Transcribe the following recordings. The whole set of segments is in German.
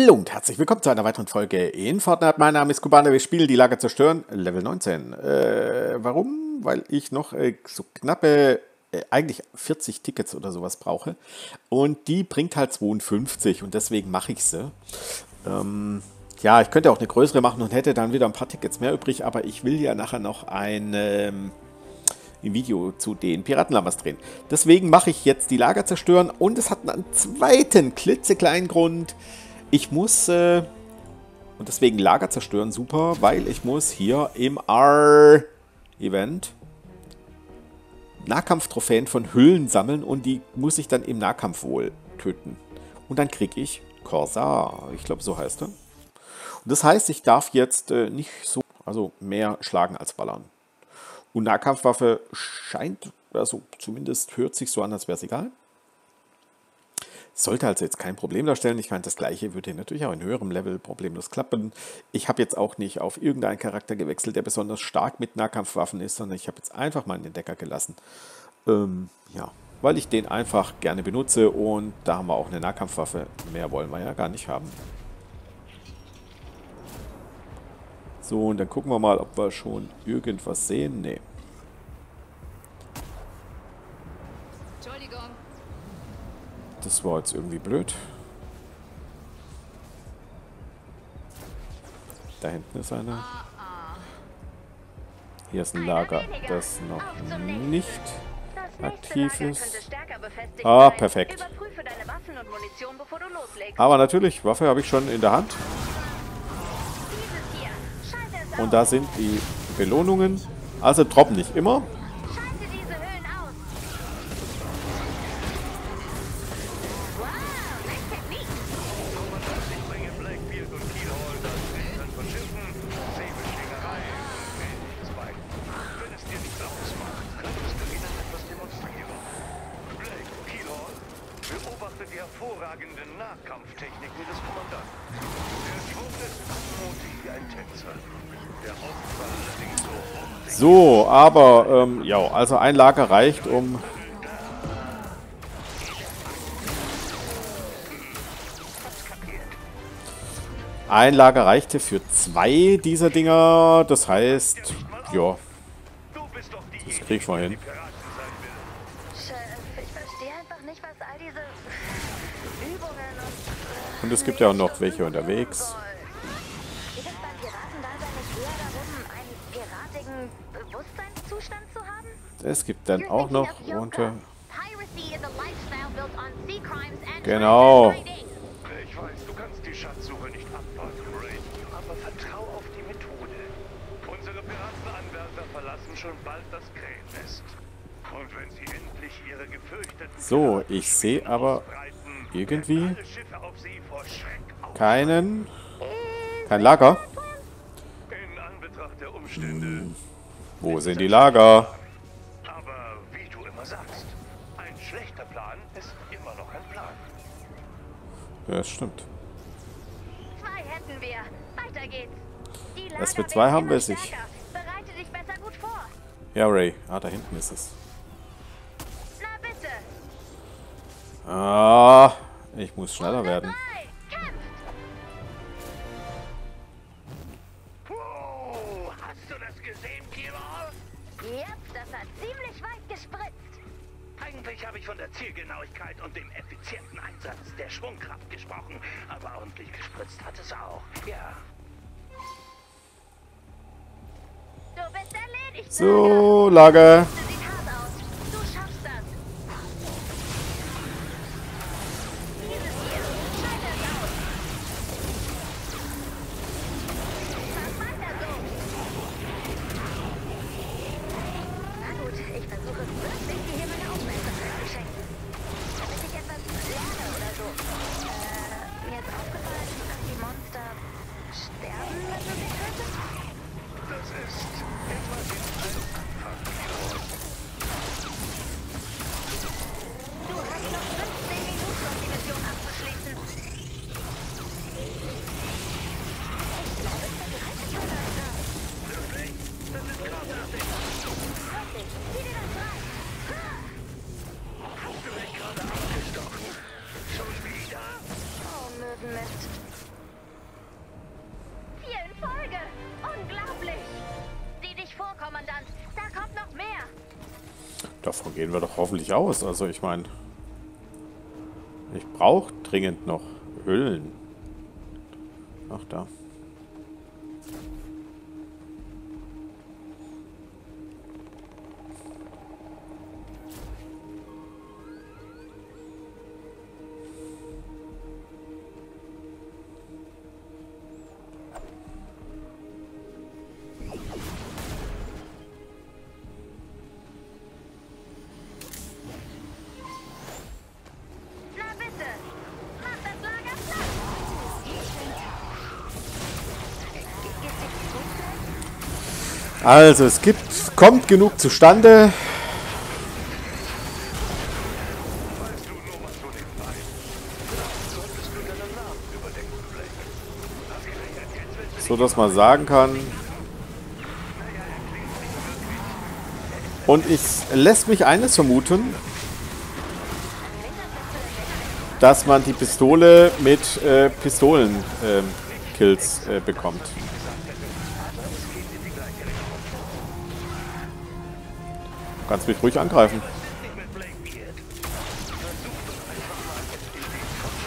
Hallo und herzlich willkommen zu einer weiteren Folge in Fortnite. Mein Name ist Kubaner, wir spielen die Lager zerstören, Level 19. Warum? Weil ich noch so knappe, eigentlich 40 Tickets oder sowas brauche. Und die bringt halt 52 und deswegen mache ich sie. Ja, ich könnte auch eine größere machen und hätte dann wieder ein paar Tickets mehr übrig, aber ich will ja nachher noch ein Video zu den Piratenlamas drehen. Deswegen mache ich jetzt die Lager zerstören und es hat einen zweiten klitzekleinen Grund. Ich muss, und deswegen Lager zerstören, super, weil ich muss hier im R-Event Nahkampftrophäen von Hüllen sammeln und die muss ich dann im Nahkampf wohl töten. Und dann kriege ich Corsair, ich glaube so heißt er. Und das heißt, ich darf jetzt nicht so, also mehr schlagen als ballern. Und Nahkampfwaffe scheint, also zumindest hört sich so an, als wäre es egal. Sollte also jetzt kein Problem darstellen. Ich meine, das gleiche würde natürlich auch in höherem Level problemlos klappen. Ich habe jetzt auch nicht auf irgendeinen Charakter gewechselt, der besonders stark mit Nahkampfwaffen ist, sondern ich habe jetzt einfach mal einen Entdecker gelassen. Ja, weil ich den einfach gerne benutze und da haben wir auch eine Nahkampfwaffe. Mehr wollen wir ja gar nicht haben. So, und dann gucken wir mal, ob wir schon irgendwas sehen. Nee. Das war jetzt irgendwie blöd. Da hinten ist einer. Hier ist ein Lager, das noch nicht aktiv ist. Ah, perfekt. Aber natürlich, Waffe habe ich schon in der Hand. Und da sind die Belohnungen. Also droppen nicht immer. Die hervorragenden Nahkampftechniken des Kommandanten. Der Schwung ist mutig wie ein Tänzer. Der Aufprall allerdings so. So, aber, ja, also ein Lager reicht, um... Ein Lager reichte für 2 dieser Dinger. Das heißt, ja, das krieg ich mal hin. Und es gibt ja auch noch welche unterwegs. Es gibt dann auch noch unter... Genau. Ich weiß, du kannst die Schatzsuche nicht abwarten, Ray. Aber vertrau auf die Methode. Unsere Piratenanwärter verlassen schon bald das Krähennest. Und wenn sie endlich ihre gefürchteten... So, ich sehe aber irgendwie kein Lager. In Anbetracht der Umstände. Wo sind die Lager? Aber wie du immer sagst, ein schlechter Plan ist immer noch ein Plan. Ja, das stimmt. 2 hätten wir. Weiter geht's. Die Lager Das für 2 haben wir werden sich. stärker. Bereite dich besser gut vor. Ja, Ray. Ah, da hinten ist es. Na bitte. Ah, ich muss schneller werden. Wow, hast du das gesehen, Kilo? Yep, das hat ziemlich weit gespritzt. Eigentlich habe ich von der Zielgenauigkeit und dem effizienten Einsatz der Schwungkraft gesprochen, aber ordentlich gespritzt hat es auch. Ja. Du bist erledigt. So, Lager. Das sieht hart aus. Du schaffst das. Dieses hier. Schalte es aus. Mach weiter so. Na gut, ich versuche wirklich, dir hier meine Aufmerksamkeit zu schenken. Damit ich etwas lerne oder so. Mir ist aufgefallen, dass die Monster sterben, wenn du sie tötest. Das ist etwas in einem Anfang. Davon gehen wir doch hoffentlich aus. Also ich meine, ich brauche dringend noch Hüllen. Ach da. Na bitte, mach das Lager platt. Geht's dir gut gleich? Also es kommt genug zustande. Weißt du, nur mal so nebenbei. Vielleicht solltest du deinen Namen überdenken, Blake. Ausgerechnet jetzt willst du So dass man sagen kann. Und es lässt mich eines vermuten, dass man die Pistole mit Pistolen-Kills bekommt. Du kannst mich ruhig angreifen. nicht mit Blake Beard. Versuch doch einfach mal jetzt in den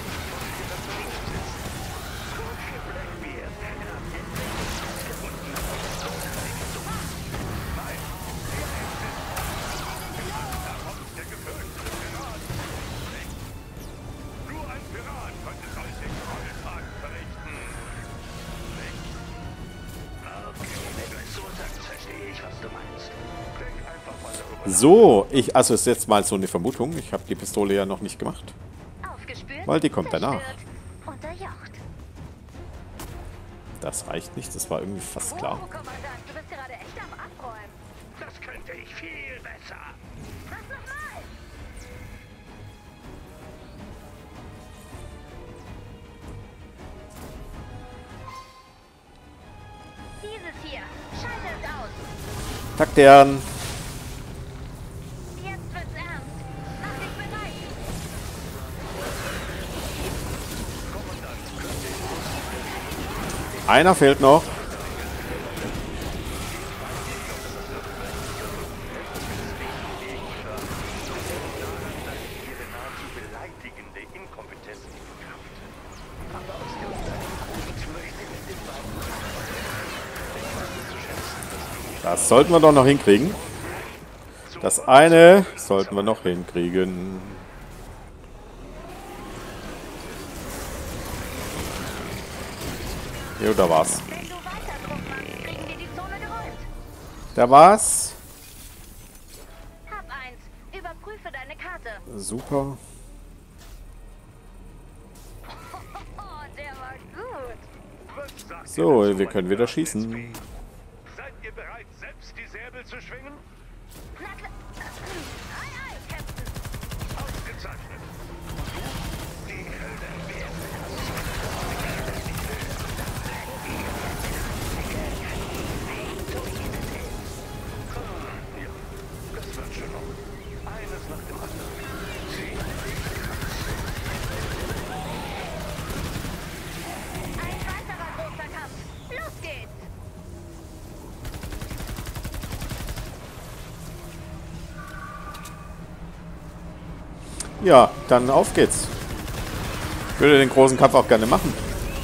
Gut für Blake Beard. Er hat endlich herausgefunden, dass die Pistole nicht so war. Nein, da kommt der gefürchtete Pirat. Nur ein Pirat könnte solche Gräueltaten verrichten. Okay, wenn du es so sagst, verstehe ich, was du meinst. Denk einfach mal darüber nach. So, also ist jetzt mal so eine Vermutung. Ich habe die Pistole ja noch nicht gemacht. Aufgespürt, Weil die kommt danach. zerstört, unterjocht. Das reicht nicht, das war irgendwie fast klar. Oh, Kommandant, du bist gerade echt am Abräumen. Das könnte ich viel besser. Mach nochmal. Dieses hier, schaltet aus. Taktieren. Jetzt wird's ernst. Mach dich bereit. Einer fehlt noch. Ihre nahezu beleidigende Inkompetenz in Kraft. Aber aus irgendeinem Grund möchte ich den beiden ich weiß es zu schätzen, dass Das sollten wir doch noch hinkriegen. Das eine sollten wir noch hinkriegen. Jo, da war's. Wenn du weiter Druck machst, kriegen wir die Zone geräumt. Da war's. Hab eins. Überprüfe deine Karte. Super. Oh, der war gut. Was sagt So, ihr dazu, wir mein können wieder Pirat schießen. SB? Seid ihr bereit, selbst die Säbel zu schwingen? Na klar. Ei, Captain. Ausgezeichnet. Die Hölle wird. Ja, das wird schon noch. Eines nach dem anderen. Ein weiterer großer Kampf. Los geht's. Ja, dann auf geht's. Ich würde den großen Kampf auch gerne machen.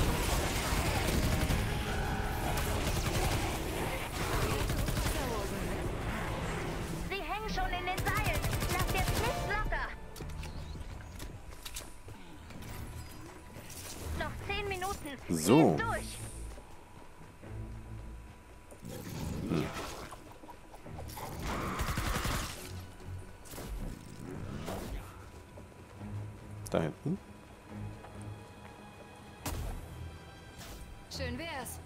Sie hängen schon in den Seilen. Lass jetzt nicht locker. Noch 10 Minuten. So. Sie ist durch. Da hinten. Schön wär's.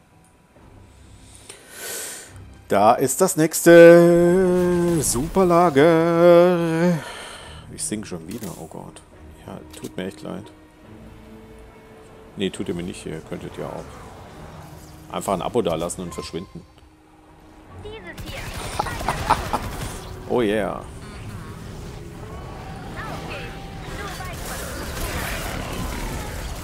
Da ist das nächste Superlager. Ich sing schon wieder, oh Gott. Ja, tut mir echt leid. Nee, tut ihr mir nicht, ihr könntet ja auch einfach ein Abo dalassen und verschwinden. Dieses hier. Oh yeah. Auf geht's. Du weißt, was du zu tun hast.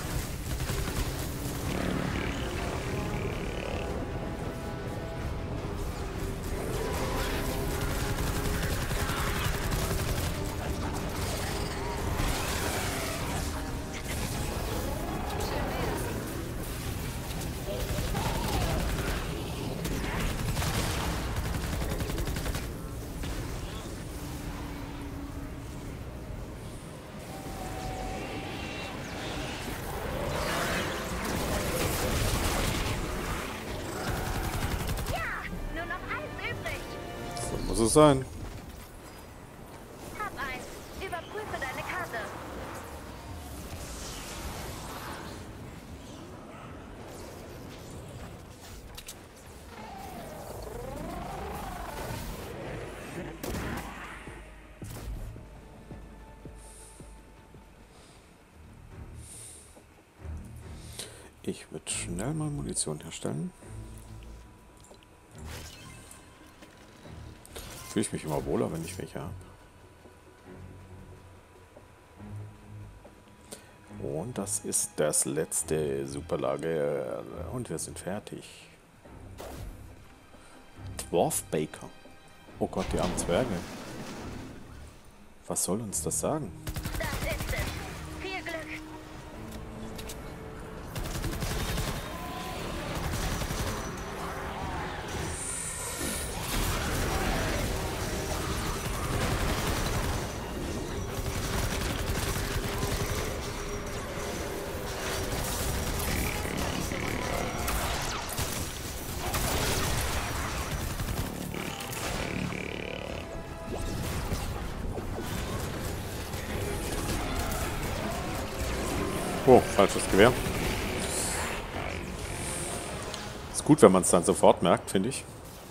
Muss es sein. Hab eins. Überprüfe deine Karte. Ich würde schnell mal Munition herstellen. Fühle ich mich immer wohler, wenn ich welche habe. Und das ist das letzte Superlager. Und wir sind fertig. Dwarf Baker. Oh Gott, die armen Zwerge. Was soll uns das sagen? Das ist es. Viel Glück. Oh, falsches Gewehr. Ist gut, wenn man es dann sofort merkt, finde ich.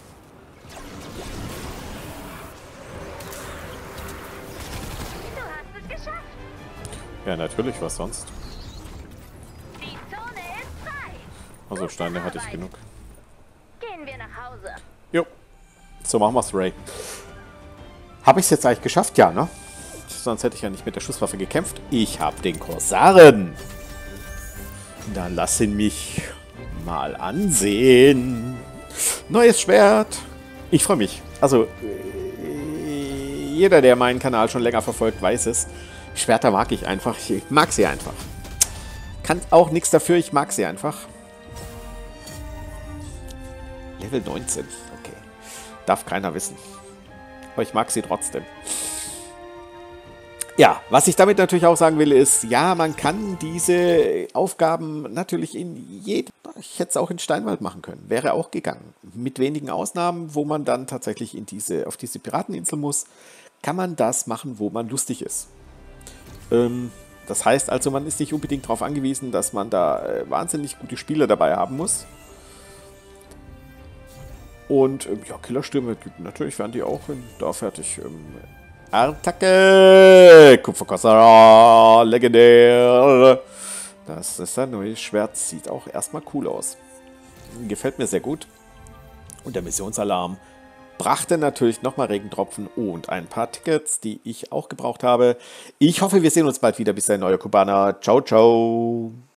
Du hast es geschafft. Ja, natürlich, was sonst? Die Zone ist frei. Also Steine hatte ich genug. Gehen wir nach Hause. Jo, so machen wir's, Ray. Habe ich es jetzt eigentlich geschafft? Ja, ne? Sonst hätte ich ja nicht mit der Schusswaffe gekämpft. Ich habe den Korsaren. Dann lass ihn mich mal ansehen. Neues Schwert. Ich freue mich. Also, jeder, der meinen Kanal schon länger verfolgt, weiß es. Schwerter mag ich einfach. Ich mag sie einfach. Kann auch nichts dafür. Ich mag sie einfach. Level 19. Okay. Darf keiner wissen. Aber ich mag sie trotzdem. Ja, was ich damit natürlich auch sagen will, ist, ja, man kann diese Aufgaben natürlich in jedem, ich hätte es auch in Steinwald machen können, wäre auch gegangen. Mit wenigen Ausnahmen, wo man dann tatsächlich auf diese Pirateninsel muss, kann man das machen, wo man lustig ist. Das heißt also, man ist nicht unbedingt darauf angewiesen, dass man da wahnsinnig gute Spieler dabei haben muss. Und ja, Killerstürme, natürlich werden die auch da fertig. Attacke! Kupferkossar, legendär. Das ist ein neues Schwert. Sieht auch erstmal cool aus. Gefällt mir sehr gut. Und der Missionsalarm brachte natürlich nochmal Regentropfen und ein paar Tickets, die ich auch gebraucht habe. Ich hoffe, wir sehen uns bald wieder. Bis dahin, euer Kubaner. Ciao, ciao.